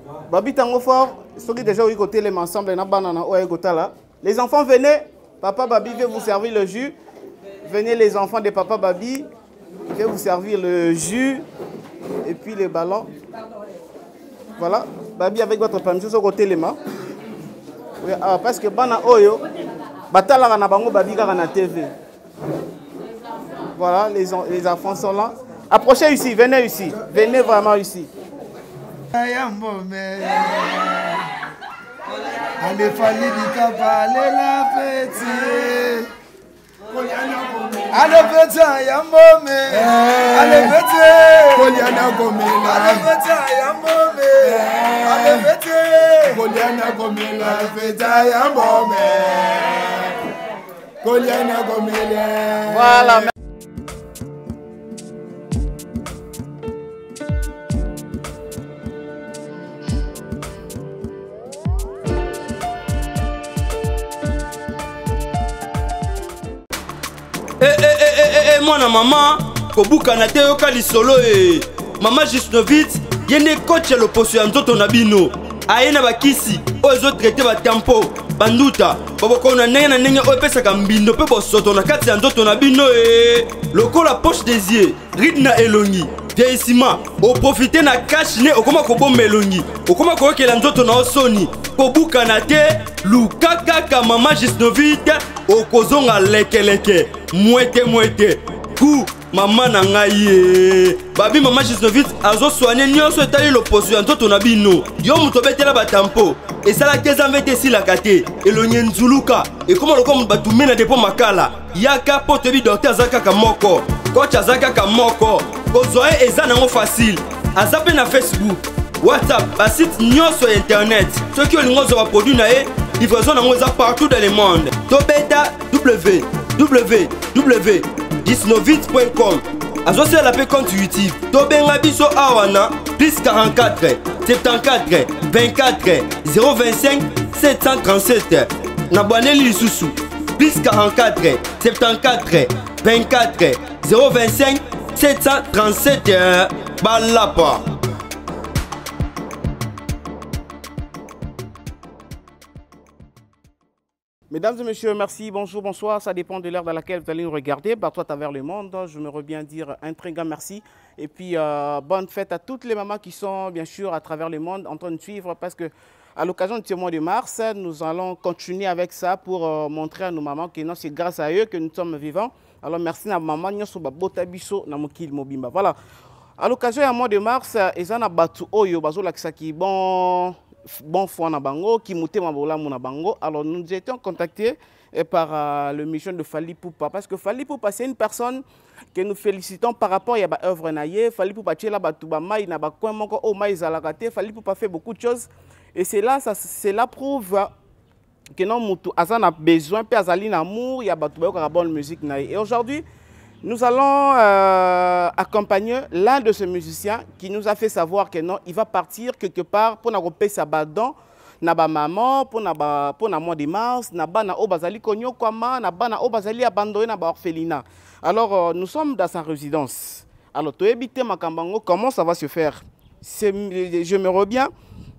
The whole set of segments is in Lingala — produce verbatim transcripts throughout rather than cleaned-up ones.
Babi tango fort, ceux qui déjà eu côté les ensemble na banana ou là. Les enfants venez, papa Babi veut vous servir le jus. Venez les enfants de papa Babi, il veut vous servir le jus et puis les ballons. Voilà, Babi avec votre permission sur côté les mains. Oui, ah, parce que bana oyo batala na bango Babi kaka na T V. Voilà, les, les enfants sont là. Approchez ici, venez ici, venez vraiment ici. Allez, fallait du cap, allez la petite. Allez petit, yambome. Allez petit. Koliana gomela. Allez petit, yambome. Allez petit. Koliana gomela. Petit yambome. Koliana gomela. Voilà. Eh eh eh eh eh moi na maman kobuka na te yoka lisolo eh maman Gisnovitz yene coach le poso ya nzoto na bino aye na bakisi o ezo traiter ba tempo banduta baboko na ndenge na ndenge o pesaka mbindo pe bosoto na kati ya nzoto na bino eh lokola poche des yeux ride na elongi vieillissement o profiter na cash ne okoma kobomba elongi okoma koyokela nzoto na osoni kobuka na te luka kaka maman Gisnovitz okozonga lekeleke mwete mwete ku mama na ngai babi mama Gisnovitz azo soigner nyonso etali loposo ya nzoto na bino yo muto betela batampo esalaki ezambe te esilaka te elonye nzuluka ekoma lokola batume na depo makala yaka po toyebi docteur aza kaka moko coach aza kaka moko kozwa ye eza nango facile aza mpe na Facebook WhatsApp basite nyonso ya internet soki olingi ozwa baproduit na ye livraison nango eza partout dans le monde tobeta w w w point gisnovitz point com azosala mpe compte YouTube tobenga biso awa na plus quarante-quatre soixante-quatorze vingt-quatre zéro vingt-cinq sept cent trente-sept na bwaneli lisusu plus quarante-quatre soixante-quatorze vingt-quatre zéro vingt-cinq sept cent trente-sept balapa. Mesdames et messieurs, merci, bonjour, bonsoir. Ça dépend de l'heure dans laquelle vous allez nous regarder. Partout à travers le monde, je me bien dire un très grand merci. Et puis, euh, bonne fête à toutes les mamans qui sont, bien sûr, à travers le monde en train de suivre. Parce que à l'occasion de ce mois de mars, nous allons continuer avec ça pour euh, montrer à nos mamans que c'est grâce à eux que nous sommes vivants. Alors, merci à maman. Voilà. À l'occasion du mois de mars, ils ont battu Oyo, qui bon. Bon foi na bango qui mouté mabola na bango. Alors nous étions contactés par euh, le mission de Fally Ipupa parce que Fally Ipupa c'est une personne que nous félicitons par rapport à ba œuvre naie. Fally Ipupa tchela batuba mai na ba coin moko o mai zalakate. Fally Ipupa fait beaucoup de choses et c'est là ça cela prouve que non mutu azan a besoin pe azali na amour ya batuba ko bonne musique naie. Et aujourd'hui nous allons euh, accompagner l'un de ces musiciens qui nous a fait savoir que non, il va partir quelque part pour nous payer sa badon, na ba maman, pour na ba pour na mois de mars, na ba na obazali konyo kwama, na ba na obazali abandonné na ba orphelinat. Alors euh, nous sommes dans sa résidence. Alors to éviter makambango, comment ça va se faire? Je me reviens.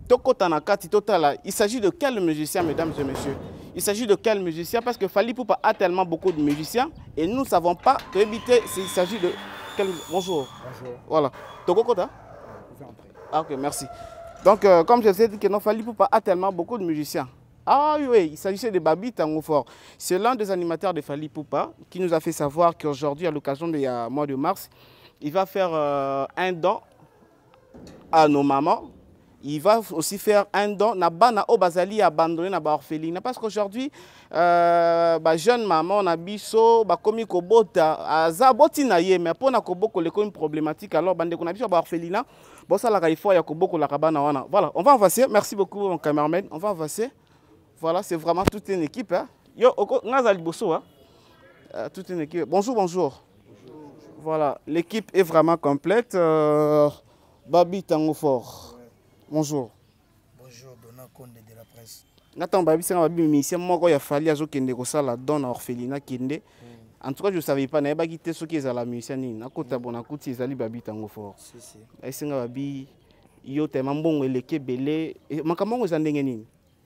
Il s'agit de quel musicien, mesdames et messieurs? Il s'agit de quel musicien? Parce que Fally Ipupa a tellement beaucoup de musiciens et nous ne savons pas éviter s'il s'agit de quel... Bonjour. Bonjour. Voilà. Tokokota? Ah, ok, merci. Donc, euh, comme je sais que non, Fally Ipupa a tellement beaucoup de musiciens. Ah oui, oui, il s'agissait de Babi Tango Fort. C'est l'un des animateurs de Fally Ipupa qui nous a fait savoir qu'aujourd'hui, à l'occasion du mois de mars, il va faire euh, un don à nos mamans. Il va aussi faire un don na bana o bazali abandonné na ba orpheline parce qu'aujourd'hui euh ba jeune maman na biso ba komi ko bota aza boti na ye mais pona ko boko le comme problématique alors bande ko na biso ba orpheline bon ça la il faut ya ko boko la kabana wana. Voilà, on va avancer. Merci beaucoup mon cameraman. On va avancer. Voilà, c'est vraiment toute une équipe hein. Yo ngazali boso hein. Euh, toute une équipe. Bonjour, bonjour. Bonjour. Voilà, l'équipe est vraiment complète. Euh, Babi Tango Fort. Bonjour. Bonjour, Dona Konde de la presse. Nathan Babi, c'est un musicien qui a fallu que ça la donne à orphelinat Kende. En tout cas, je ne savais pas, je quitté ce qui est à la musicienne. Je ne sais pas si Babi Tango Fort. Si, si. Et c'est Babi, yo te mambongo eleke belé makambo eza ndenge nini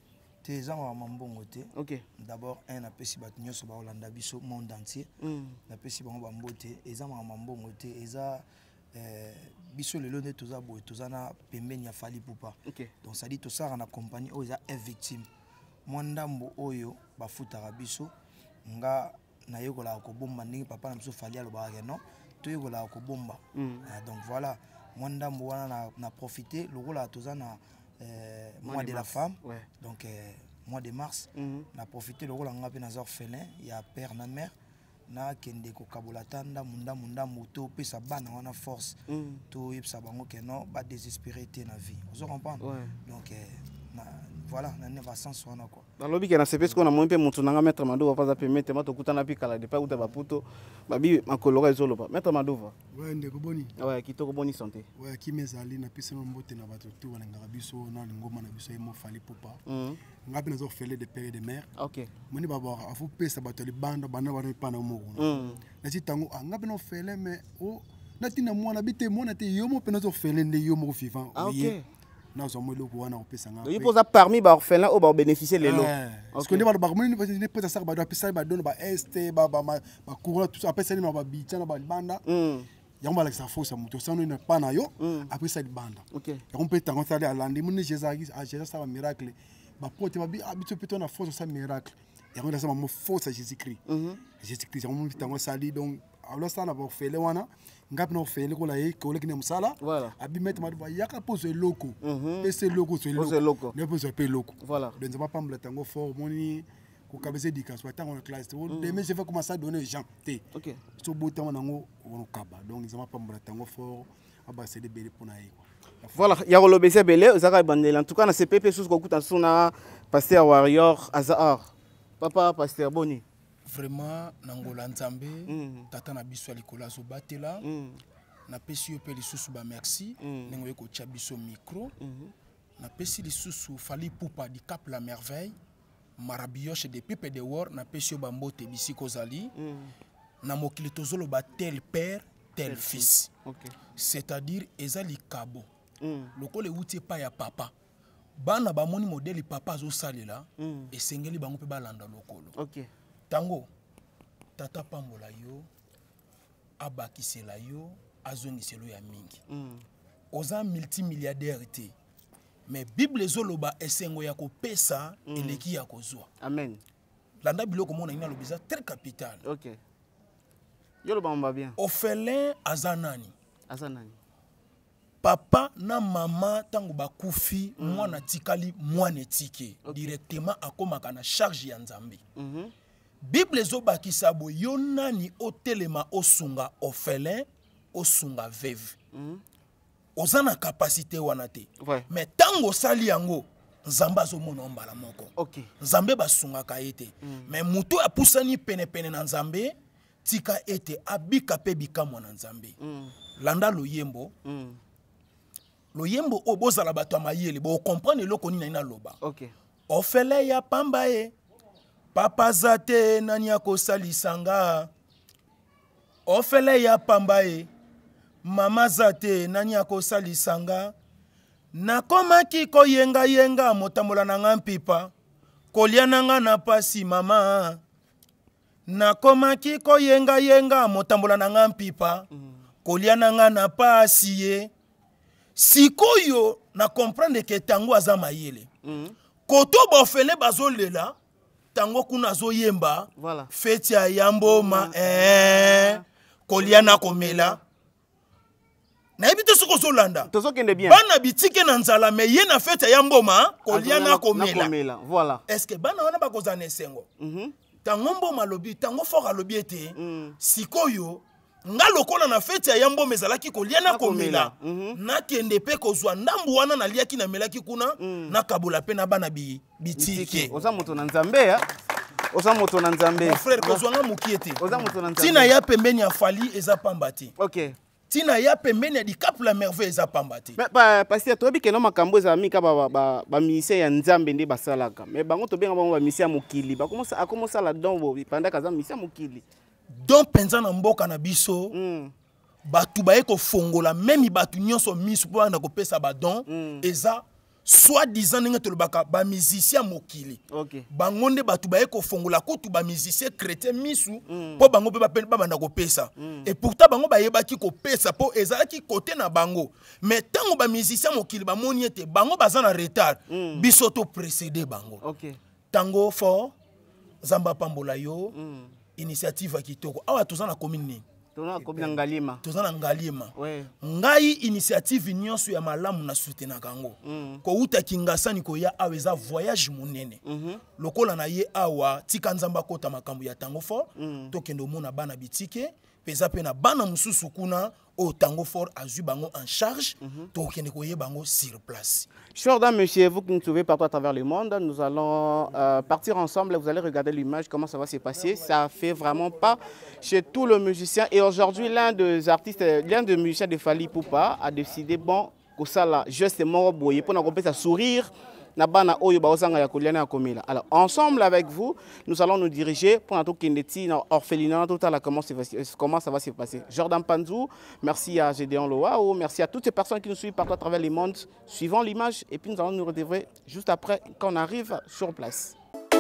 te eza mambongo te. OK. D'abord un napesi bato nyonso ba Holanda biso monde entier. Napesi bango bambote eza mambongo te eza euh biso lelo nde toza boye toza na pembeni ya Fally Ipupa. OK. Donc ça dit to sara na compagnie oyo eza une victime. Mwa ndambo oyo bafutaka biso nga nayekola ko bomba ndenge papa na biso Fally alobaka non toyekola ko bomba. Donc voilà mwa ndambo wana na, na profiter lokola toza na euh, mois de la femme. Ouais. Donc euh, mois de mars na profiter lokola nga pe na orphelin ya père na mère na kende ko kabola tanda munda munda moto pesa bana wana force to yebsa bango ke non ba désespérer te na vie vous comprenez. Donc euh, na voilà na ne va sens wana quoi balobi ke na sepesi ko na mo mpe mutu nanga maître Madova paza pe mete mato kutana pi kala de pa uta baputo babi makologa ezoloba maître Madova. Ouais ndeko boni. Ouais kitoko boni santé. Ouais kimezali na pesa mbote na bato to wana ngara biso na ngoma na biso emo Fally Ipupa. Ngapi nazo fele de père et de mère. OK. Moni baba afu pesa bato li banda bana bana pa na mo. Na ti tango ngapi no fele mais o na ti na mwana bite mwana te yomo pe nazo fele nde yomo vivant. OK. Na zo mo loko wana opesa nga. Il pose parmi ba orphelins au ba bénéficier les lots. Parce que les ba ba moni ne peut ça ba do pesa ba don ba est ba ba ba courant tout ça pesa ni ba bicha na ba banda. Yamba la sa force moto sano ne pas na yo après ça banda. OK. Ya on peut tango ça à landi moni Jésus a Jésus ça un miracle. Ba pote ba bi habitué plutôt na force ça miracle. Ya on a ça mo force Jésus-Christ. Jésus-Christ on tango sali donc alors ça na ba fele wana ngapi na fele ko la ye ko le kine musala abi mettre ma ba yaka pose loko pese loko so loko ne pose pe loko voilà donc ça va pas me tango fort moni ko kabese dikaso tango na classe de mais je vais commencer à donner gens té OK so botan nango on kaba donc ça va pas me tango fort aba c'est de belé pour na ye voilà ya ko lobese belé zaka bandela en tout cas na C P P sous ko kuta suna pasteur warrior Azar papa pasteur Boni. Vraiment nangola nzambe tata na biso likola zo batela na pesi yo pe lisusu ba merci nengo yeko tia biso micro na pesi lisusu Fally Ipupa di Cap la Merveille marabioche de pipe de war na pesi yo bambote bisiko zali na mokili tozolo ba tel père tel fils. OK. C'est-à-dire ezali kabo lokole uti pa ya papa bana ba moni modèle papa zo salela esengeli bango pe balanda lokolo. OK. Tango tata pambola yo abakisela yo azongiselo ya mingi mm. Oza multimilliardaire te mais bible zoloba esengo ya kopesa mm. eleki ya kozwa amen landa biloko mona ina lobiza très capital. OK. Yo loba mba bien orphelin azanani azanani papa na mama tango bakufi mm. mwana tikali mwana etike. Okay. Directement akomaka na charge ya nzambe. Mhm. Mm Bible zoba kisabo yonani otelema osunga orphelin osunga veuve. Mm. Ozana capacité wana te. Ouais. Mais tango sali yango nzambe azomona mbala moko. OK. Nzambe basunga ka ete. Mm. Mais muto apusani pene pene na nzambe tika ete abika pe bikamo na nzambe. Mm. Landa loyembo. Mm. Loyembo obozala bato mayele bo comprendre loko nina ina loba. OK. Orphelin ya pamba e papa zate nani akosalisanga ofele ya pambaye mama zate nani akosalisanga nakomaki koyenga yenga motambola nanga mpipa kolia nanga na pasi mama nakomaki koyenga yenga motambola nanga mpipa kolia nanga na pasi ye sikoyo na comprendre ke tango aza mayele koto bofele bazolela tango kuna zo yemba voilà feti ya yamboma eh koliana komela na ebite soko zolanda tozokende bien bana bitike na nzala me ye na feti ya yamboma koliana komela voilà est-ce que bana wana bakozana esengo mhm tango mboma lobi tango fora lobi ete sikoyo nga lokola na feti ya yamboma ezalaki koliana komela na kende pe kozwa ndambu wana na liaki na melaki kuna na kabola pe na bana bi bitike oza moto na nzambe ya oza moto na nzambe mon frère kozwa nga mukiete oza moto na nzambe tina ya pembeni ya Fally eza pambati. OK. Tina ya pembeni ya di Cap la Merveille eza pambati. Ba pasteur tobi ke no makambo za mika ba ba ba mission ya nzambe ndi basalaka mais bango to benga bango ba mission ya mokili ba commence a commencer la don bo pendant kaza mission ya mokili donc penza na mboka na biso mm. batu baye ko fongola même batu nyonso misu po na ko pesa ba don mm. eza soit disant ninga tolobaka ba musicien mokili okay. bango nde batu baye ko fongola kutu ba musicien chrétien misu mm. po bango pe ba pe ba na ko pesa mm. et pourtant bango baye ba ki ko pesa po eza ki côté na bango mais tango ba musicien mokili ba moni ete bango baza na retard mm. biso to précéder bango okay. tango fort Zamba pambola yo mm. initiative kitoko awa tozana commune tozana commune Ngalima tozana Ngalima ouais. ngai initiative nyonso ya malamu na soutenir kango mm. ko uta kingasani ko ya aweza voyage munene mm -hmm. lokola na ye awa tika nzamba kota makambo ya tango fort mm. tokendo mona bana bitike peza pe na bana mususu kuna au tango fort azu bango en charge mm -hmm. tokende ko ye bango sur place. Chers dames, messieurs, vous qui nous trouvez partout à travers le monde, nous allons euh, partir ensemble. Vous allez regarder l'image, comment ça va se passer. Ça fait vraiment pas chez tous les musiciens. Et aujourd'hui, l'un des artistes, l'un des musiciens de Fally Ipupa a décidé, bon, que ça là, justement, pour nous faire sourire. Alors, ensemble avec vous, nous allons nous diriger pour notre Kendeti, orphelinat, tout à la comment ça va se passer. Jordan Panzou, merci à Gédéon Loao, merci à toutes ces personnes qui nous suivent partout à travers le monde, suivant l'image, et puis nous allons nous retrouver juste après quand on arrive sur place.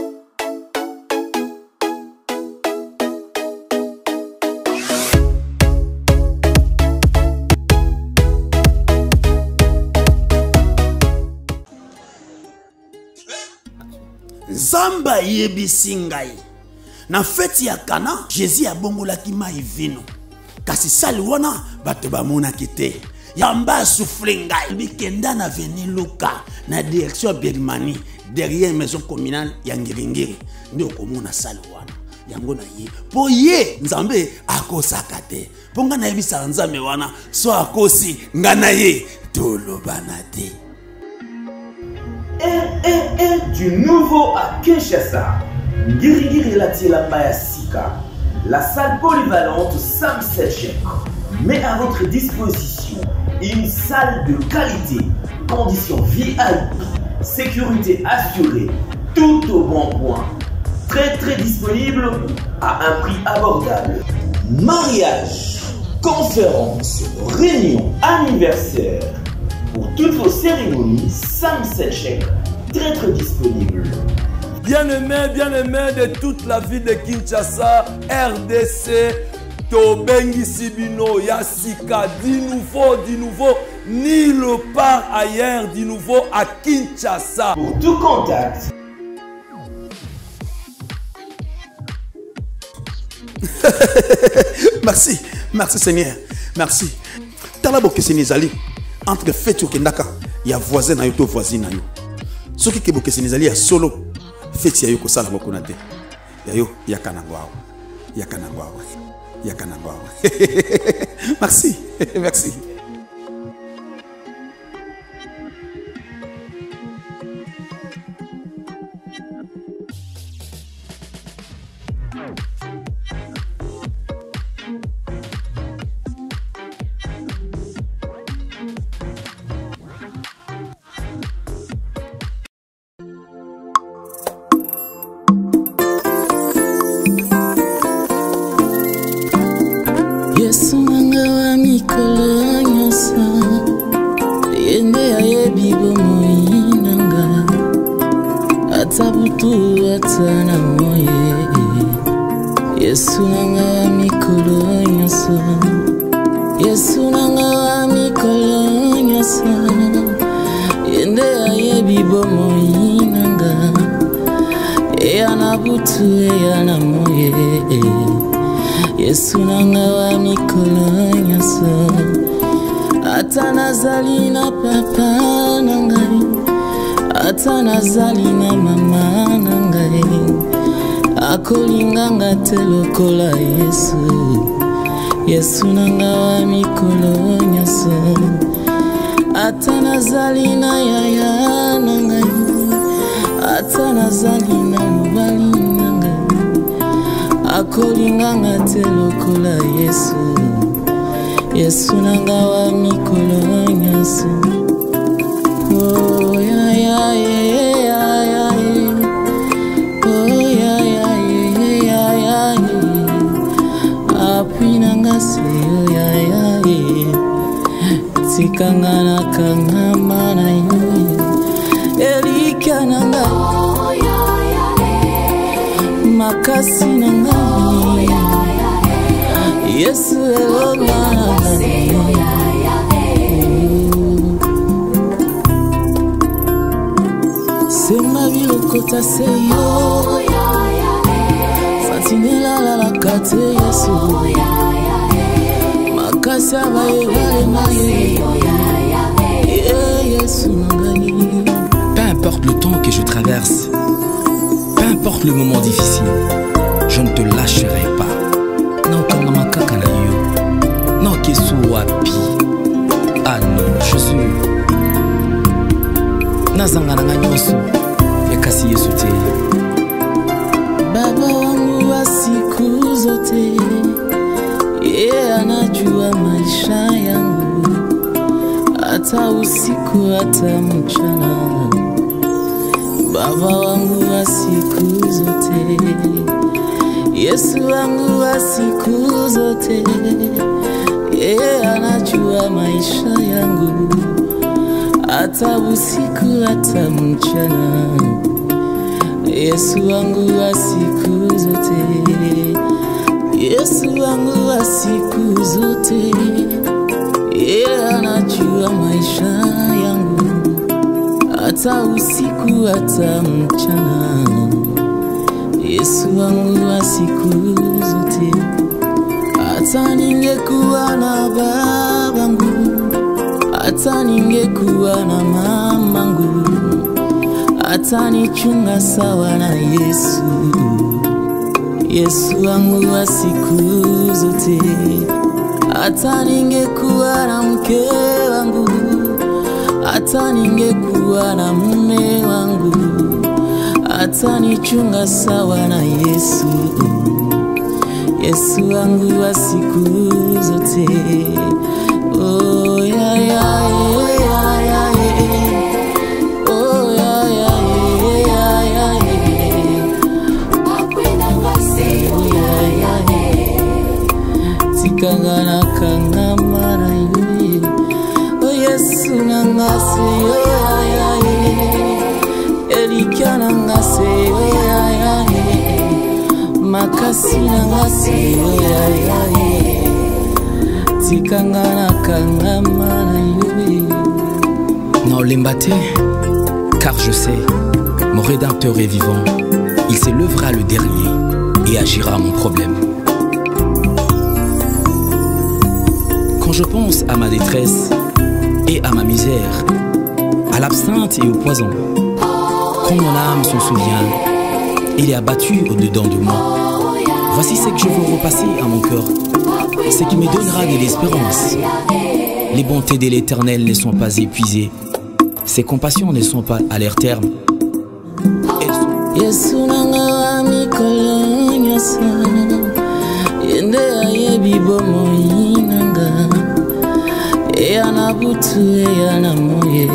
Zamba yebisi ngai na feti ya Kana Jésus abongolaki mai vino kasi sali wana bato bamonaki te yamba souffle ngai bikenda na veni Luka na direction Birmanie derrière maison communale ya Ngiringiri ndio komona sali wana yango na ye po ye nzambe akosaka te po nga na yebisa nzambe wana so akosi nga na ye tolobana te. un un un du nouveau à Kinshasa. Ngirigiri Latilamba Sika, la salle polyvalente Sam Selchek met à votre disposition une salle de qualité, conditions V I P, sécurité assurée, tout au bon point. Très très disponible à un prix abordable. Mariage, conférence, réunion, anniversaire. Pour toutes vos cérémonies, Sam Selchek, très très disponible. Bien-aimés, bien-aimés de toute la ville de Kinshasa, R D C, Tobengi Sibino, Yassika, du nouveau, du nouveau, nulle part ailleurs, du nouveau à Kinshasa. Pour tout contact. Merci, merci Seigneur, merci. Talabo Kesenizali. Entre fête Kendaka, il y a voisin na yo to voisine na yo. Ce qui ke Kesenizali ya solo fête ya yo ko sala moko na te. Ya yo ya kanangwa. Ya kanangwa. Ya kanangwa. Merci, merci. Yesu nanga wa mikolo nyonso yende ayebi bomoi nanga ata butu ata na moye. Yesu nanga wa mikolo nyonso Yesu nanga wa mikolo nyonso yende ayebi bomoi nanga eya na butu eya na moye. Yesu nanga wa mikolo nyonso ata nazali na papa na ngai ata nazali na mama na ngai akolinganga te lokola Yesu. Yesu nanga wa mikolo nyonso ata nazali na yaya na ngai ata nazali na mobali na ngai akolinganga te lokola Yesu. Yesu nanga wa mikolo nyonso. Oh ya ya ya ya oh ya ya ya ya ya apui nanga se oh ya ya Elika nanga makasi nanga Yesu elonga Sema bilokota seyo Santinela la la kate Yesu Makasi abaye vale maye Yesu nangani. Peu importe le temps que je traverse, peu importe le moment difficile, je ne te lâcherai pas. Non, kanamakaka na yo. Non, kesu wapi. Ah non, je suis. Nazanga na nyonso. Ekasi Yesu te. Baba wangu wa siku zote, yeye anajua maisha yangu, hata usiku hata mchana. Baba wangu wa siku zote, Yesu wangu wa siku zote, yeye anajua maisha yangu, hata usiku hata mchana. Yesu wangu wa siku zote, Yesu wangu wa siku zote, yeye anajua maisha yangu, hata usiku hata mchana. Yesu wangu wa siku zote, hata ningekuwa na babangu, hata ningekuwa na mamangu, hata nichunga sawa na Yesu. Yesu wangu wa siku zote, hata ningekuwa na mke wangu, hata ningekuwa na mume wangu, hata nichunga sawa na Yesu. Yesu wangu wa siku zote. Oh ya ya ya ya oh ya ya ya ya akwenda ngase oh ya ya tikangana kanga mara yui oh Yesu nangase oh ya ya Elika nangase oh ya ya makasi nangase oh ya ya tikangana kanga mara yui. Non, l'embate, car je sais, mon Rédempteur est vivant. Il s'élèvera le dernier et agira à mon problème. Quand je pense à ma détresse et à ma misère, à l'absinthe et au poison, quand mon âme s'en souvient, il est abattu au-dedans de moi. Voici ce que je veux repasser à mon cœur, ce qui me donnera de l'espérance. Les bontés de l'Éternel ne sont pas épuisées, ses compassions ne sont pas à leur terme. Yesu nanga wa mikolo nyoso, yende ayebi bomo inanga, eyana butu eyana moye.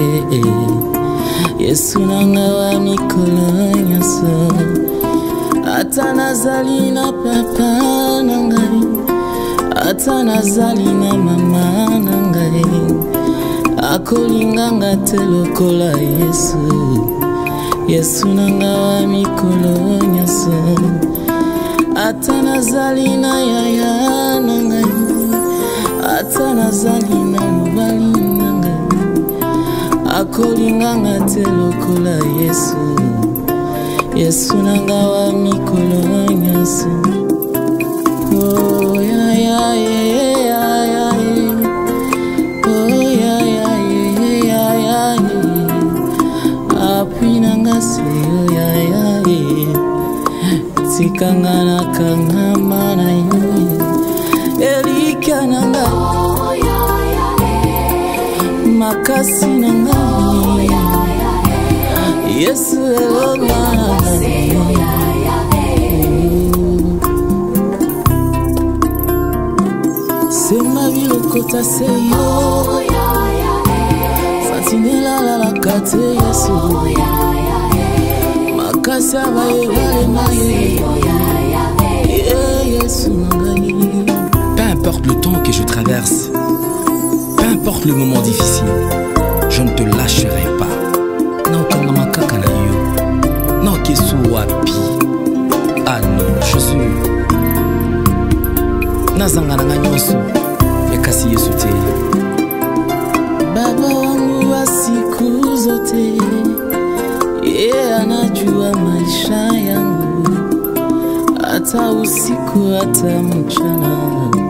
Yesu nanga wa mikolo nyoso, ata nazali na papa nangai, ata nazali na mama nangai, akolinganga te lokola Yesu. Yesu nanga wa mikolo nyoso, ata nazali na yaya nangai, ata nazali na mobali nangai, akolinganga te lokola Yesu. Yesu nanga wa mikolo nyoso. Oh ya ya ya ya oh ya ya ya ya apui nanga se oh ya ya tikangana kanga mana yo Elika nanga makasi nanga Yesu elonga Sema bilokota seyo Santinela la la kate Yesu makasi abaye vale maye Yesu nangani. Peu importe le temps que je traverse, peu importe le moment difficile, je ne te lâcherai pas. Non, kanamakaka na yo. nazanga nanga nyonso ekasi Yesu te. Baba wangu wa siku zote, yeye anajua maisha yangu, hata usiku hata mchana.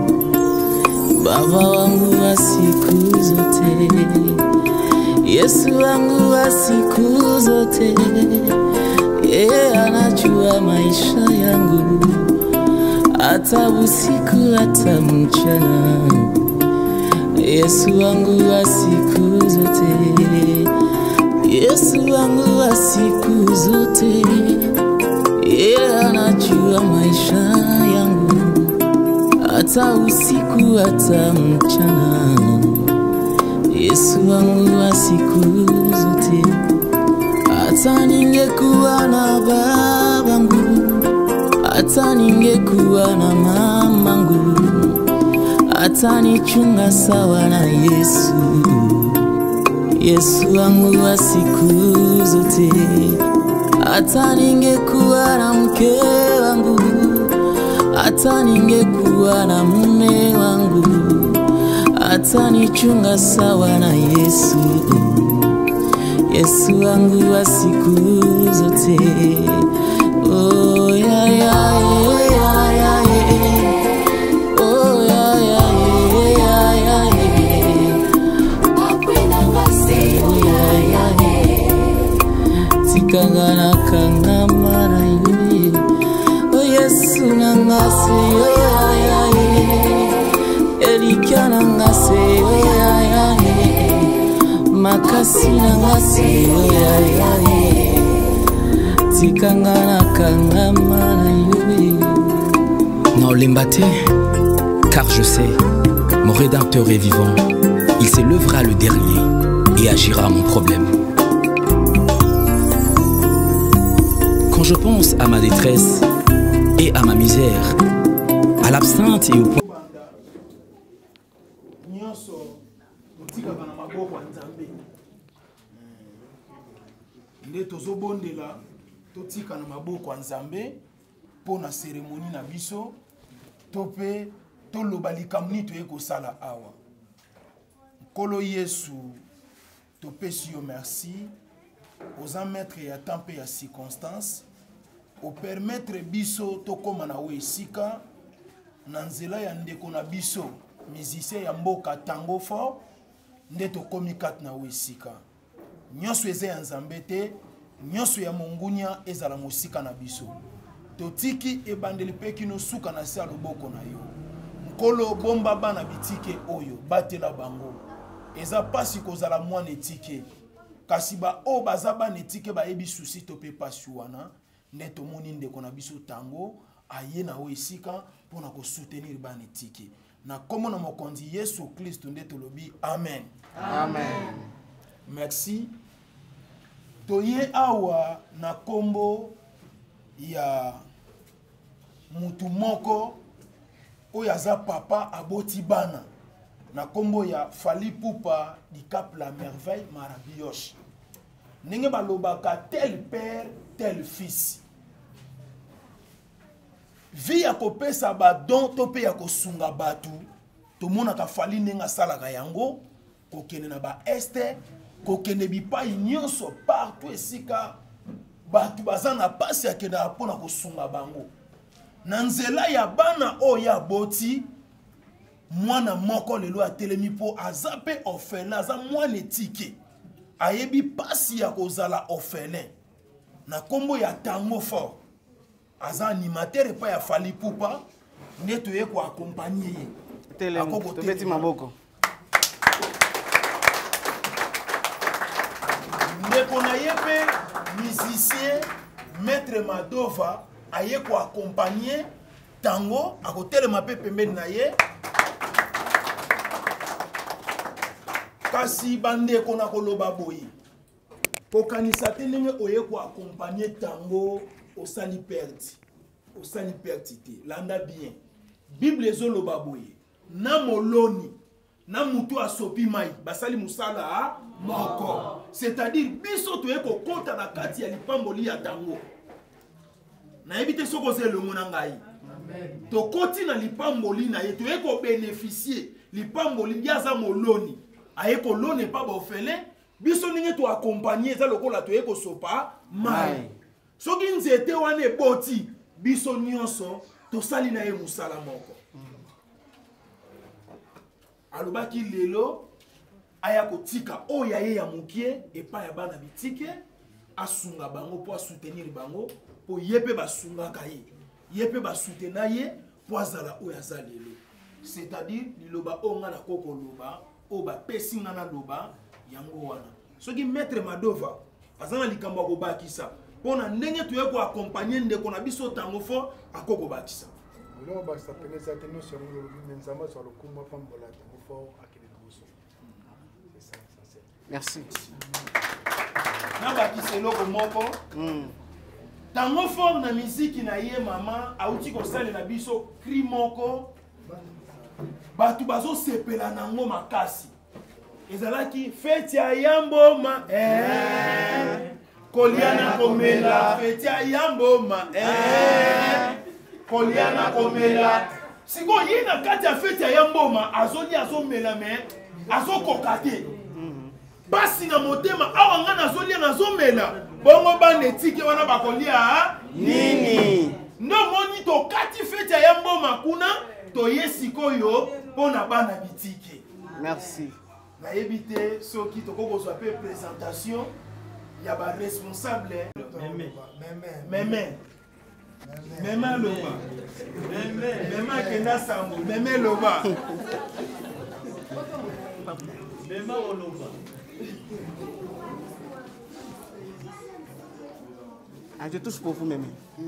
Baba wangu wa siku zote, Yesu wangu wa siku zote, yeye anajua maisha yangu, hata usiku hata mchana. Yesu wangu wa siku zote, Yesu wangu wa siku zote, yeye anajua maisha yangu, hata usiku hata mchana. Yesu wangu wa siku zote, hata ningekuwa na babangu, hata ningekuwa na mamangu, hata nichunga sawa na Yesu. Yesu wangu wa siku zote, hata ningekuwa na mke wangu, hata ningekuwa na mume wangu, hata nichunga sawa na Yesu. Yesu wangu wa siku zote. Oh ya ya ya ya oh ya ya ya ya akwenda ngase ya ya tikangana kanga mara yuni. Oh Yesu nangase ya ya elikana ngase ya ya makasi nangase ya ya tikangana kanga mara yuni. Naolemba te, car je sais, mon Rédempteur est vivant. Il s'élèvera le dernier et agira à mon problème. Quand je pense à ma détresse et à ma misère, à l'absinthe et au point... totika na maboko ya Nzambe po na cérémonie na biso to pe to loba likambo nini toye kosala awa. Nkolo Yesu topesi yo merci oza maître ya temps pe ya circonstance o permettre biso tokoma na we esika na nzela ya ndeko na biso musicien ya mboka Tango Fort nde tokomi kati na we esika. Nyonso eza ya Nzambe te, nyonso ya mongunya ezala mosika na biso. Totiki ebandeli pe kino suka na se loboko na yo. Nkolo bomba bana bitike oyo batela bango. Eza pasi kozala mwana etike. Kasi ba o baza bana etike ba yebi susi to pe pasi wana nde tomoni ndeko na biso Tango aye na o esika pona ko soutenir bana etike. Na komo na mokonzi Yesu Kristo nde tolobi amen. Amen. Merci. Toye awa na kombo ya mutu moko oyo aza papa aboti bana na kombo ya Fally Ipupa di Cap la Merveille Marabilloche. Ndenge balobaka tel père tel fils. Vi ya kopesa ba don to pe ya kosunga batu tomonaka Fally ndenge asalaka yango kokende na ba este kokende bipai nyonso partout esika batu baza na pasi ya kende apona kosunga bango. Na nzela ya bana oyo aboti mwana moko lelo atelemi po aza pe orphelin, aza mwana etike ayebi pasi ya kozala orphelin na kombo ya Tango Fort. Aza animateur pa ya Fally Ipupa nde toye ko accompagner ye telemo tobeti maboko. Ndeko na ye pe musicien Maître Madova aye ko accompagner Tango akotelema pe pembeni na ye. Kasi bande kona koloba boyi kokanisa te ndenge oye ko accompagner Tango osali perti osali perti te. Landa bien Bible ezoloba boyi na moloni na mutu asopi mai basali musala moko, c'est-à-dire biso toye ko konta na kati ya lipamboli ya Tango na ebite soko ze le mona ngai tokoti na lipamboli na ye toye ko bénéficier lipamboli yaza moloni aye ko lone pa ba ofele biso ninge to accompagner za lokola toye ko sopa mai soki nzete wana eboti biso nyonso tosali na ye musala moko alobaki lelo aya kotika oyo ya ye ya mokie epai ya bana bitike asunga bango po asoutenir bango po ye mpe basungaka ye ye mpe basutena ye po azala oyo aza lelo c'est-à-dire liloba oyo nga na kokoloba oyo bapesi nga na loba yango wana soki maître Madova aza na likambo ya kobakisa mpo na ndenge toye koakompagne ndeko na biso ntango fo akokobakisa biloko bakisa pene eza te nyonso yango lolobi me nzambe azwa lokumu apambola ntango fo akende liboso. Merci. Na bakisa eloko moko ntango fort na miziki na ye mama auti kosalela biso cri moko bato bazosepela nango makasi ezalaki feti ya yamboma eh. Koliana komela feti ya yamboma eh. Koliana komela siko ye na kati ya feti ya yamboma azoli azomela me azokoka te basi na motema awa nga nazolia nazomela bongo banetike wana bakolia nini ndo moni tokati feti ya yamboma kuna toye sikoyo mpona bana bitike. Merci. nayebi te soki tokokozwa pe présentation ya baresponsable meme meme loba meme akenda sambo meme loba meme oloba. Ah, je touche pour vous même.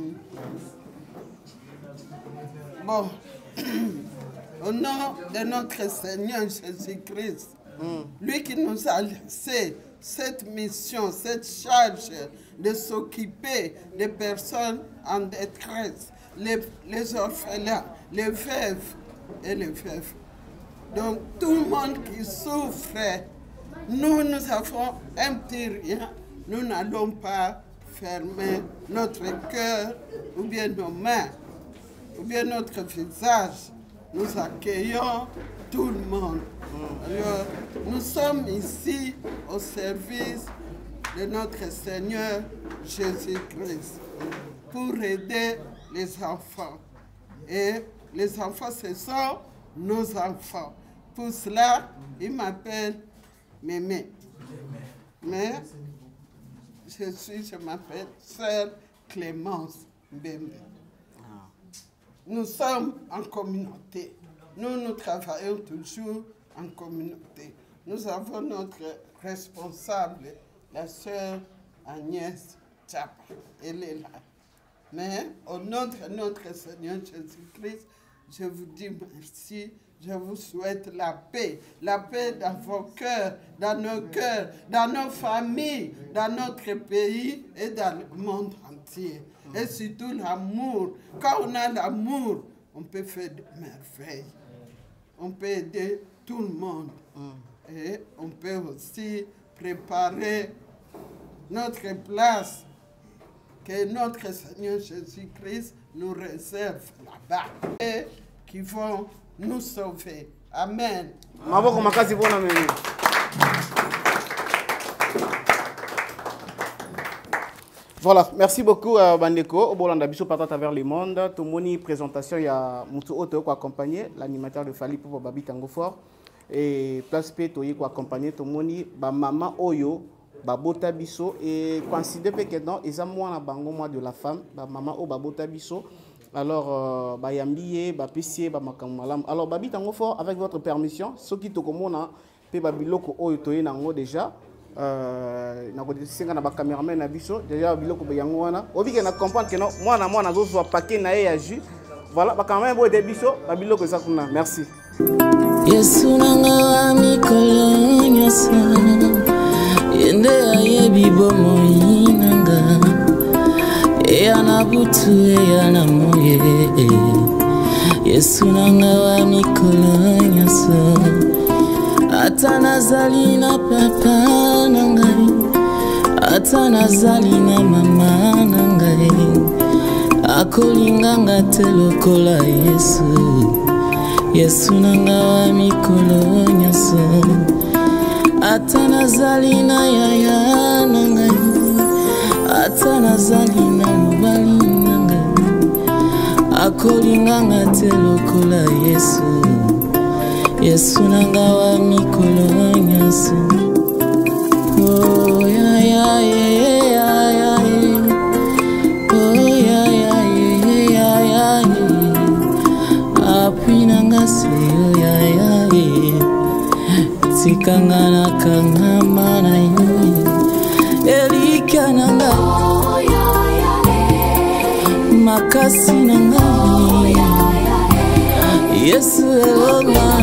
Bon, au nom de notre Seigneur Jésus-Christ, mm. lui qui nous a laissé cette mission, cette charge de s'occuper des personnes en détresse, les, les orphelins, les veuves et les veuves. Donc tout le monde qui souffre, nous, nous avons un petit rien, nous n'allons pas fermer notre cœur ou bien nos mains ou bien notre visage. Nous accueillons tout le monde. Alors, nous sommes ici au service de notre Seigneur Jésus-Christ pour aider les enfants. Et les enfants, ce sont nos enfants. Pour cela, ils m'appellent Mémé. Mais je suis, je m'appelle Sœur Clémence Mbembe. Nous sommes en communauté. Nous, nous travaillons toujours en communauté. Nous avons notre responsable, la sœur Agnès Tchapa. Elle est là. Mais au nom de notre Seigneur Jésus-Christ, je vous dis merci. Je vous souhaite la paix, la paix dans vos cœurs, dans nos cœurs, dans nos familles, dans notre pays et dans le monde entier. Et surtout l'amour. Quand on a l'amour, on peut faire des merveilles. On peut aider tout le monde. Et on peut aussi préparer notre place que notre Seigneur Jésus-Christ nous réserve là-bas. Et qui vont nous sauver. Amen. Voilà, merci beaucoup uh, Bandeko. Au Bolanda Biso partant à travers le monde. Tout le monde présentation, il y a Moutou Oto qui accompagné l'animateur de Fali pour Babi Tango Fort. Et Place P, Toye qui accompagné tout le monde. Ba Maman Oyo, Babota Biso. Et considère que non, ils ont moins la bango moi de la femme. Ba Maman O, Babota Biso. Alors, bah Yambiye, bah Pissier, bah Makamalam. Alors, Babi Tango Fort, avec votre permission, ce qui te commande, pe Babiloko Oyo Toye Nango déjà. Euh, na ko singa na ba cameraman na biso déjà biloko be yango wana obike na comprendre que non moi na moi na zo so paquet na ya jus voilà ba cameraman bo de biso ba biloko za kuna merci Yesu nanga mikolo nyosa yende ayebi bomo inanga e ana butu e ana moye Yesu nanga mikolo nyosa Atana zali na papa nangai Atana zali na mama nangai akolinganga te lokola Yesu Yesu nanga wa mikolo nyonso ata nazali na yaya nanga ata nazali na mobali nanga akolinganga te lokola Yesu Yesu nanga wa mikolo nyonso oh ya ya ya ya oh ya ya ya ya apui nanga seyo ya ya tikanga na kanga mana yo elika nanga makasi nanga Yesu elonga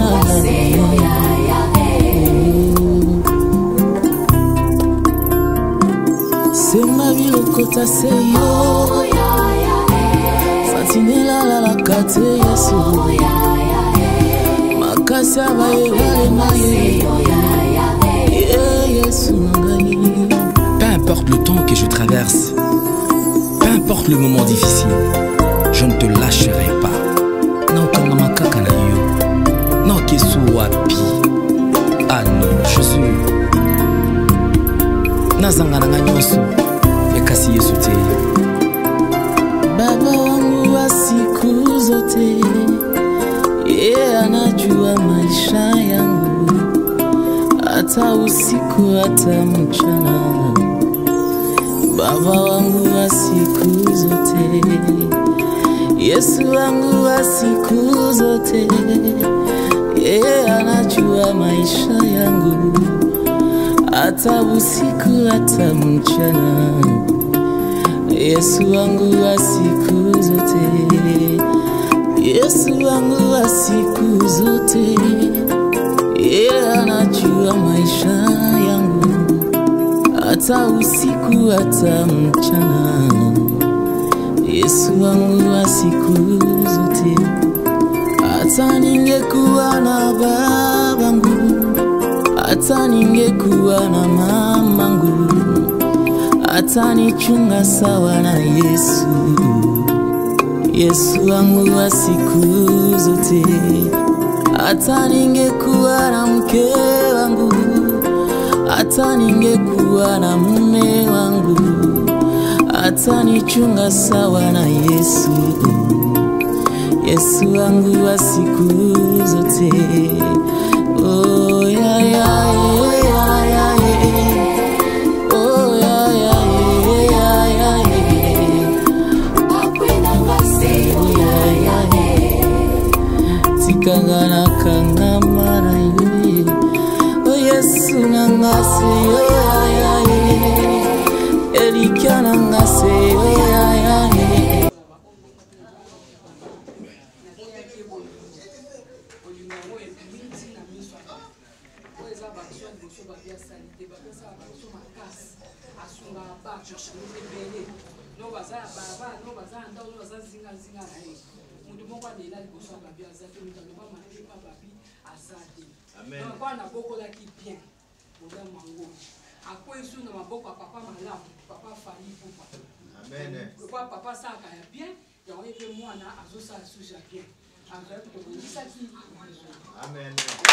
sema bilokota seyo santinela la la kate Yesu makasi abayebale naye Yesu ngai. Peu importe le temps que je traverse, peu importe le moment difficile, je ne te lâcherai pas. Naokanga makaka na yo, naokesu wapi. Ah non, je suis nazanga nanga nyonso ekasi Yesu te. Baba wangu wa siku zote, yeye anajua maisha yangu, hata usiku hata mchana. Baba wangu wa siku zote, Yesu wangu wa siku zote, yeye anajua maisha yangu, hata usiku hata mchana. Yesu wangu wa siku zote, Yesu wangu wa siku zote, yeye anajua maisha yangu, hata usiku hata mchana. Yesu wangu wa siku zote, hata ningekuwa na babangu, hata ningekuwa na mamangu, hata nichunga sawa na Yesu. Yesu wangu wa siku zote, hata ningekuwa na mke wangu, hata ningekuwa na mume wangu, hata nichunga sawa na Yesu. Yesu wangu wa siku zote, oh ya ya ya ya oh ya ya ya ya tikanga na kanga mara yo oh Yesu nanga se yo ya ya elika nanga se yo ya ya no baza baba no baza anda no baza zinga zinga na ye mutu moko anela liboso ya babi azate mutu aloba mabe pa babi azate donc kwa na bokola ki bien bola mango akwe su na maboko ya papa malamu papa fali pupa amen kwa papa saka ya bien ya oyepe mwana azosa suja bien avec to bondisa ki amen.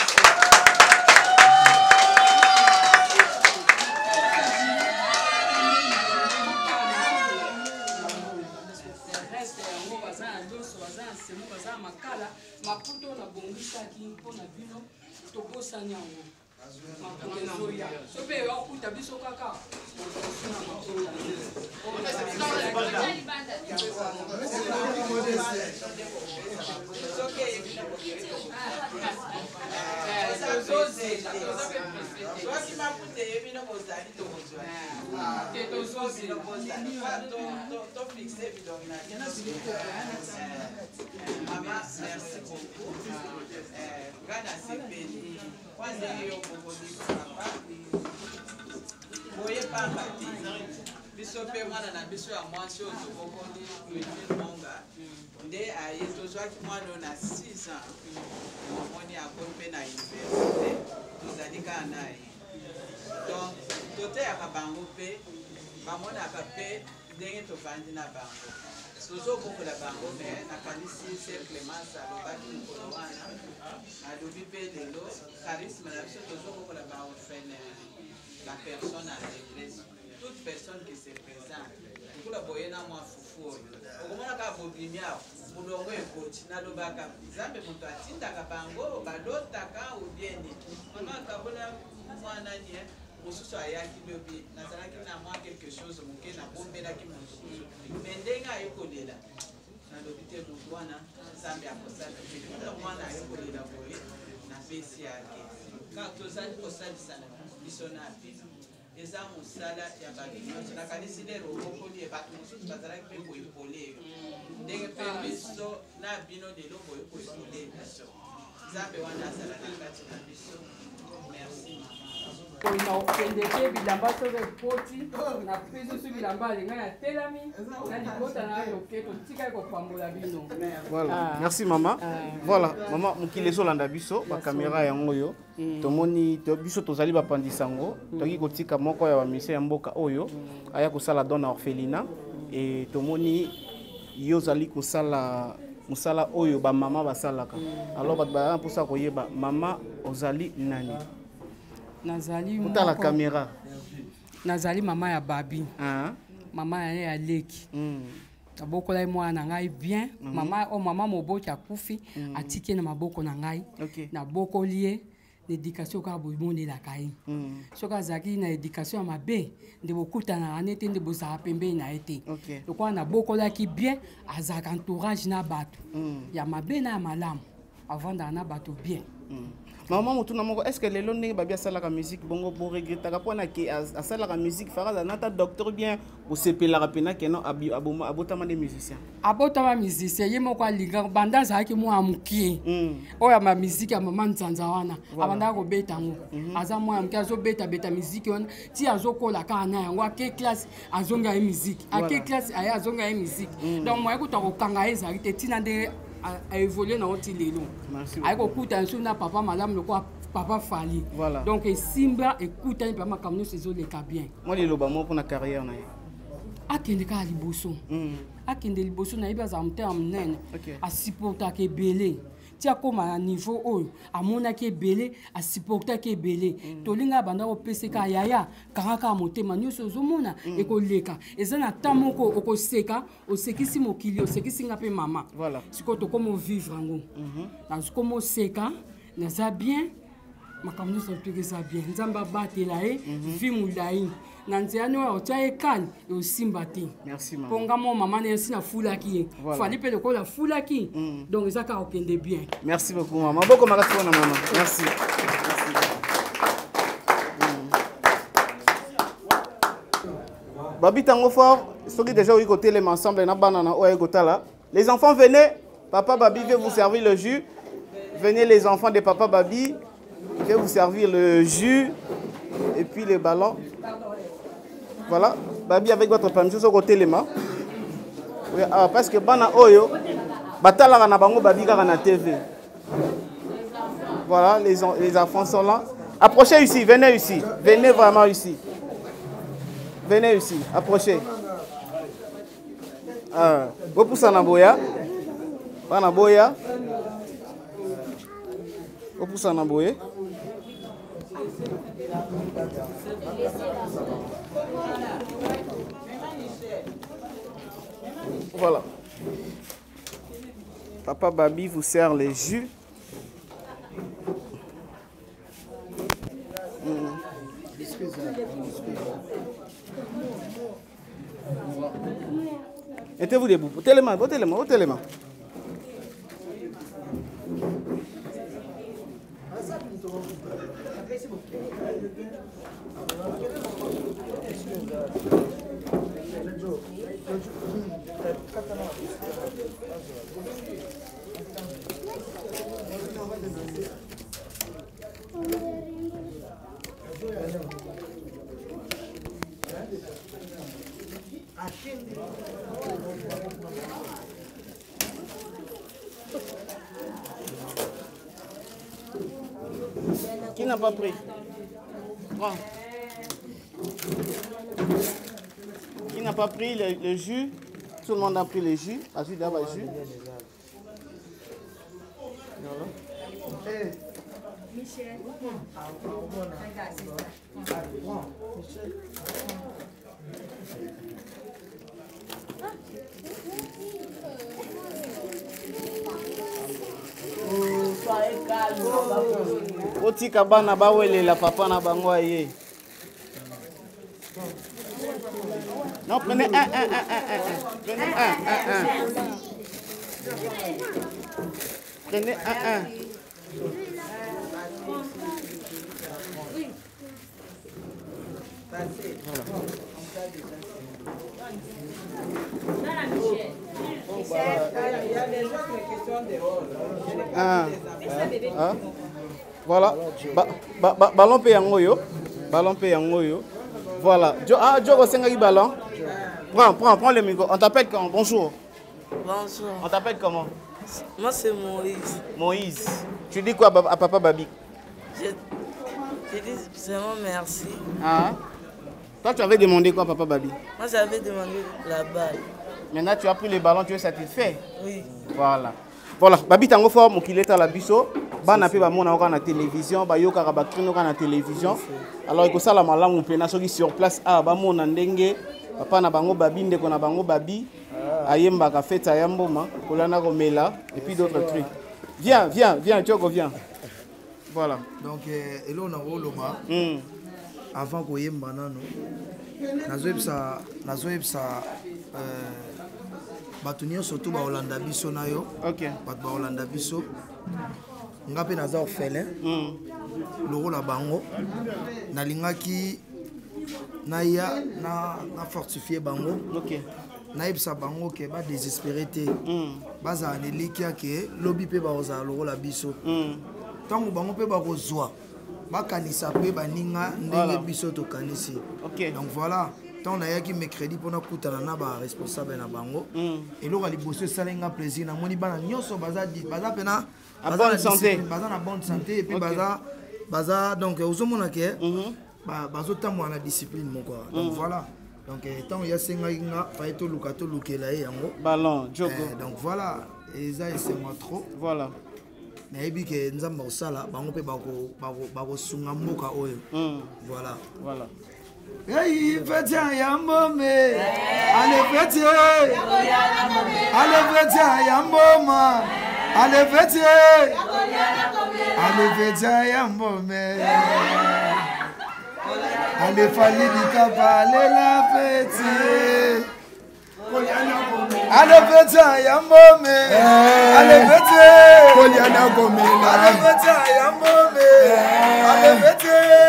Makala maputo na bongisa ki mpona bino tokosanya yango maputo ezoya sope okuta biso kaka Maman, merci beaucoup. Gana sepeli. Kwanza hiyo mbongoni papa. Boye pamba ti. Biso pe mwana na biso ya mwasi ozo mbongoni kuini monga. Nde aye tozwaki mwana na six ans. Mbongoni akompe na université. Tozali kaka naye. Donc toteyaka bango pe bamonaka pe ndenge tovandi na bango. tozobokola bango me nakanisi ser clémence alobaki mokolo wana alobi mpe lelo charisme na biso tozobokola baorphene la personne en détresse toute personne qui se présente kula boye na mwa fufu oyo okomona kaka bobimi awo mulongo ekoti nalobaka nzambe moto atindaka bango balotaka obieni mama kabona mwanani mosusu ayaki lobi nazalaki na mwa quelque chose moke nabombelaki mosusu me ndenge ayekolela nalobi te motu wana nzambe akosala kuna mwana ayekolela boye napesi yake kaka tozali kosalisana biso na biso eza mosala ya bato nyonso nakanisi lero okokoli bato mosusu bazalaki mpe koepole eyo ndenge mpe biso na bino lelo boye koepole biso nzambe wana azala na kati na biso merci mama okende te bilamba soki ekoti na pesi so bilamba alinga ya telami na libota na yoke totikali kopambola bino. Voilà, merci mama. Voilà, mama mokili ezolanda biso bakamera yango oyo tomoni biso tozali bapandisa yango toki kotika moko ya bamise ya mboka oyo aya kosala don na orphelina e tomoni yo ozali kosala mosala oyo bamama basalaka. Alors bato baya mposa koyeba mama ozali nani? Nazali moko la caméra. Nazali mama ya Babi. Ah. Mama ya Leki. Mm. Nabokola ye mwana ngai bien. Mm -hmm. Mama o mama moboti akufi mm. atiki na maboko na ngai. Okay. Nabokoli ye l'éducation ka bomonde la kai. Mm. Soka zaki na éducation ya mabe nde bokuta na anete nde bozaka pembe na ete. Okay. Lokwa nabokola ki bien azaka entourage na bato. Mm. Ya mabe na ya malamu avant na bato bien. Mm. Maman mutuna moko est-ce que les longs babia sala la musique bongo pour regretter ka pona ke a sala la musique fara na ta docteur bien pour se peler la pena que non aboma abotama des musiciens abotama musicien ye moko alinga banda za ki mo amuki oya ma musique ya maman nzanza wana abanda ko beta ngo aza mo amuki azo beta beta musique on ti azo kola kana yango ke classe azonga ye musique a ke classe aya azonga ye musique donc moi ko to ko kanga ye za ki tina de a évolué dans notre lelo. Avec écoute un na papa madame le quoi papa Fali. Voilà. Donc Simba écoute un papa comme nous ces les cas bien. Moi les loba moi pour la carrière na. Akende ka liboso. Akende liboso na iba za mtem nene. A supporter ke belé. Tia comme à niveau oyo amona ke belé a supporter ke belé. Tolinga banda o P C K yaya karaka motema nyoso zomona e ko leka. Ezana tamoko oko seka o sekisi mokili o sekisi ngape mama. Voilà. Siko to comme vivre ngo. Na comme seka na za bien makamno so peke za bien. Nzamba batela e vi mulai. Nanziano o tia kan e o simbati. Merci maman. Ponga mo mama ne sina fulaki. Fali pe ko la fulaki. Donc ça ka okende bien. Merci beaucoup maman. Beaucoup makasi na maman. Merci. Babi tango fort, ceux qui déjà eu côté les ensemble na banana o là. Les enfants venez, papa Babi veut vous servir le jus. Venez les enfants de papa Babi, il veut vous servir le jus et puis les ballons. Voilà, Babi avec votre permission sur côté les mains. Oui, ah, parce que bana oyo batala na bango Babi kaka na T V. Voilà, les les enfants sont là. Approchez ici, venez ici. Venez vraiment ici. Venez ici, approchez. Ah, vous poussez en boya. Pas en boya. Vous poussez en boya. Voilà. Papa Babi vous sert les jus. Mmh. Mettez-vous debout. Ôtez les mains, ôtez les mains, ôtez les mains. Qui n'a pas pris? Prends. Qui n'a pas pris le, le jus? Tout le monde a pris les jus. Vas-y, d'abord, jus. Michel. Otika bana bawelela papa na bango aye. Non, prenez un, un, un, un, un, un. Prenez un, un, un. Prenez un, un. Ah. Ah. Voilà. Ba, ba, ba, ballon pe yango yo. Ballon pe yango yo. Voilà. Jo, ah, Diogo Sengaki ballon. Prends, prends, prends le micro. On t'appelle comment? Bonjour. Bonjour. On t'appelle comment? Moi c'est Moïse. Moïse. Tu dis quoi à papa Babi? Je, je dis seulement merci. Ah. Toi tu avais demandé quoi papa Babi? Moi j'avais demandé la balle. Maintenant tu as pris le ballon, tu es satisfait? Oui. Voilà. Voilà. Babi tango fort mokileta la biso. Bana pe ba mona ko na télévision, ba yoka ba krino ka na télévision. Alors iko sala malamu pena soki sur place ah ba mona ndenge papa na bango Babi ndeko na bango Babi ayemba ka feta ya mboma kolana komela et puis d'autres trucs. Viens, viens, viens, Diogo viens. Voilà. Donc et là on a Oloma. Avant ko yemba nano. Nazoebsa nazoebsa euh batunio surtout ba Hollanda biso na yo. OK. Ba ba Hollanda biso. Ngape naza orphelin. Mm. Loro la bango. Nalingaki naya na na fortifier bango. OK. Naibsa bango ke ba désespéré te. Mm. Baza aneliki ke lobby pe ba oza loro la biso. Mm. Tango bango pe ba kozwa. Ba kanisa pe ba ninga ndenge biso to kanisi. OK. Donc voilà. Tant on a eu mercredi pour nous coûter la naba responsable na bango. Et là on a bossé ça l'inga plaisir. Na moni bana nyonso baza di baza pena à bonne santé. Baza na bonne santé et puis baza baza donc aux mona ke ba bazo tamwa na discipline mon quoi. Donc voilà. Donc tant il y a cinq inga fa eto lukato lukela yango. Ballon Diogo. Donc voilà et ça c'est moi trop. Voilà. Na ebi ke nzamba osala bango pe bako bako sunga mboka oyo. Voilà. Voilà. Hey, feti ayambome, ale feti, ale feti ayamboma, ale feti, ale feti ayambome, ale fali di kapa, ale la feti, ale feti ayambome, ale feti, ale feti ayambome, ale feti.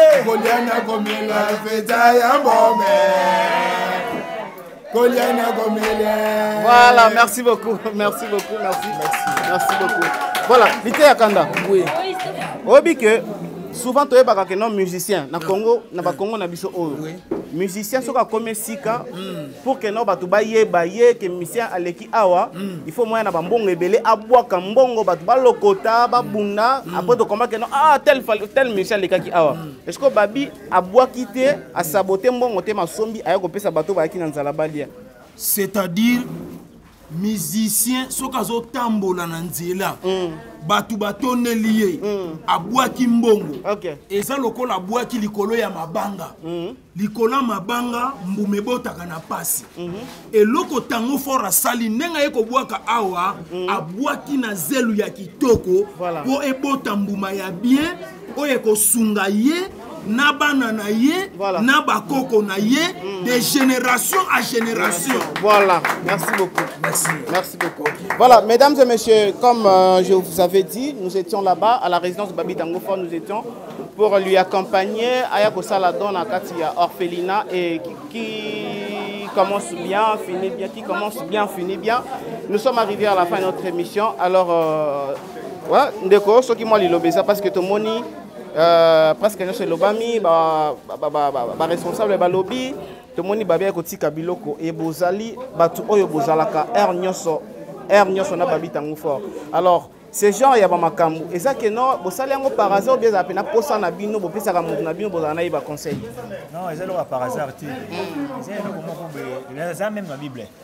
Voilà, merci beaucoup, merci beaucoup, merci, merci, merci beaucoup. Voilà, Lité Yakanda. Oui. Obi que souvent tu es pas que non musicien. Na Congo, na ba Congo na biso oyo. Musicien soka comme sika pour que non batu baye baye que musicien aleki awa, il faut moyen na ba mbongo ebele abwaka mbongo batu ba lokota ba bunda après de combat que non ah tel tel musicien lekaki awa. Est-ce que Babi abwaki te a saboter mbongo te masombi aya ko pesa batu ba ki na nzala balia. C'est-à-dire musicien soka zo tambola na nzela. Batu batone lié abwaki mbongo. OK. Eza lokola abwaki likolo ya mabanga. Likolo mabanga mbume botaka na pasi. Eloko tango fora sali nenga yeko bwaka awa abwaki na zelu ya kitoko po ebota mbuma ya bien oye ko sunga ye na bana na ye na bakoko na ye de génération à génération. Voilà, merci beaucoup. Merci. Merci beaucoup. Voilà, mesdames et messieurs, comme euh, je vous avais dit, nous étions là-bas à la résidence de Babi Tango Fort, nous étions pour lui accompagner Ayako Saladon à Katia Orphelina et qui, qui commence bien, finit bien, qui commence bien, finit bien. Nous sommes arrivés à la fin de notre émission. Alors, euh, voilà, d'accord, ce qui m'a dit ça parce que tout le monde Euh, presque nous c'est l'obami ba ba ba ba responsable ba lobby to moni ba bien koti kabiloko et bozali batu oyo bozalaka er nyoso er nyoso na Babi Tango Fort. Alors ces gens ya ba makambu et ça que non bosali yango par hasard bien apena posa na bino bo pesa ka mutu na bino bozana ba conseil. Non, c'est là par hasard tu. C'est là comment on peut ça même la Bible.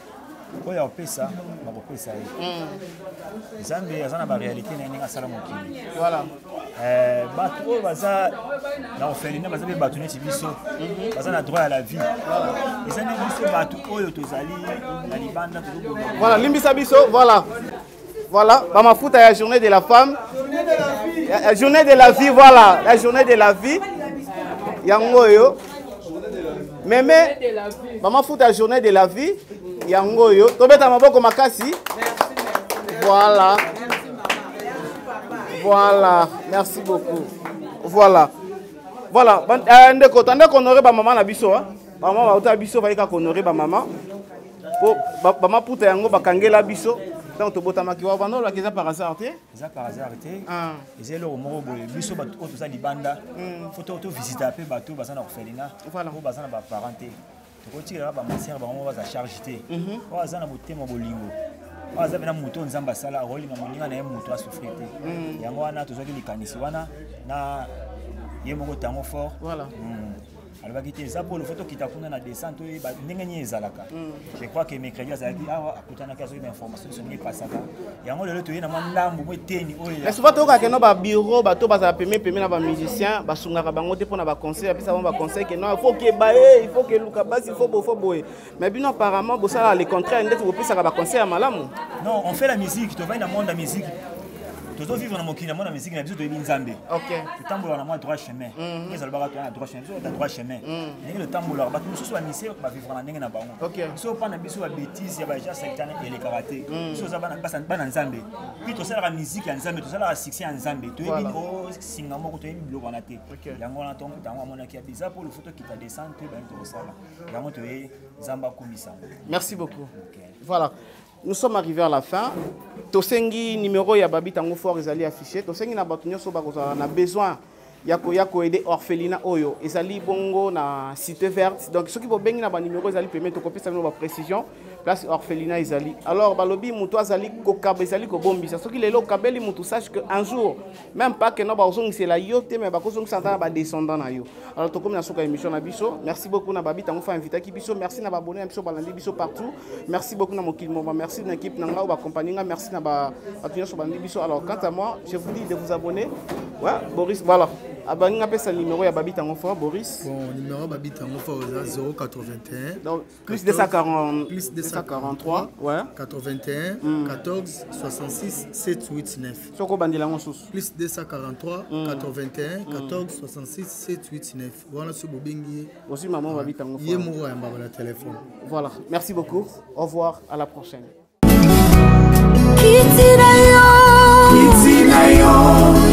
oyo opesa bakopesa ye nzambe aza na baréalité na ye ndenge asala mokili bato oyo baza na orphelinat baza mpe bato neti biso baza na droit ya la vie eza nde biso bato oyo tozali na libanda voilà limbisa biso voilà voilà bamafuta ya journée de la femme la journée de la vie voilà la journée de la vie yango oyo meme bamafuta ya journée de la vie yango oyo tobeta maboko makasi voilà voilà merci beaucoup voilà voilà ndeko tande konorer ba maman na biso hein maman ba uta biso ba ka konorer ba maman po ba maputa yango bakangela biso donc tobotamaki wa bando la keza par hasard te eza par hasard te eza lo moko boye biso bato oto za libanda photo to visiter pe bato baza na orphelinat voilà ko baza na ba parents te tokotikela ba masere bango baza charge te ko baza na motema bolingo baza bena moto nzamba sala rolinga moninga na ye moto asouffrir te yango wana tozaki likanisi wana na ye moko tango fort voilà alors va quitter ça pour le photo qui t'a fourni na descente et ba ndenge ni ezalaka je crois que mercredi azaki awa akutana kazo une information sur ni pasaka yango lelo to yena mandambo mo teni oyo mais souvent to ka ke no ba bureau ba to ba za peme peme na ba musicien ba sungaka bango te pona ba conseil apesa ba conseil que non il faut que ba il faut que luka basi il faut bo faut boye mais bino apparemment bo ça le contraire ndeti bo pesa ba conseil à malamu non on fait la musique to va dans le monde de la musique tozo vivre na mokili na mona musique na biso to binzambe OK tambola na moi droit chemin les alba to na droit chemin so ta droit chemin ni le tambola ba tout so ba misi ba vivre na ndenge na bango OK so pa na biso ba bêtise ya ba ja sectane et les karaté so za bana basa bana nzambe puis to sala la musique ya nzambe to sala la succès ya nzambe to yebi o singa moko to yebi biloko na te yango na tongo tango mona ki biza pour le photo qui ta descente ba to sala yango to ye zamba komisa merci beaucoup voilà. Nous sommes arrivés à la fin. Tosengi numéro ya babi tango fort ezali affiché. Tosengi na bato nyonso bakozala na besoin yako yako aider orphelinat oyo ezali bongo na cité verte. Donc ceux qui vont bengi na ba numéro ezali permettre to kopesa no ba précision place orphelinat ezali. Alors balobi muto azali ko kabe ezali ko bombisa. Ceux qui lelo kabeli muto sache que un jour même pas que no ba ozongi c'est la yote mais ba kozongi santa ba descendant na yo. Alors to comme na soka émission na biso. Merci beaucoup na babi tango fa invité ki biso. Merci na ba abonné biso balandi biso partout. Merci beaucoup na mokil moma. Merci na équipe nanga ba compagnie nga. Merci na ba atunya so balandi biso. Alors quant à moi, je vous dis de vous abonner. Ouais, Boris, voilà. Abani appelle ça le numéro ya babi tango fort Boris. Bon, numéro babi tango fort zéro quatre-vingt-un. Donc plus deux cent quarante plus deux cent quarante-trois ouais quatre-vingt-un mm. quatorze soixante-six sept huit neuf. Soko bandila ngosous. Plus deux cent quarante-trois mm. quatre-vingt-un quatorze soixante-six sept huit neuf. Voilà ce bobengi. Aussi maman babi tango fort. Yemoro ya mbaba la téléphone. Voilà. Merci beaucoup. Au revoir, à la prochaine. Kitinayo Kitinayo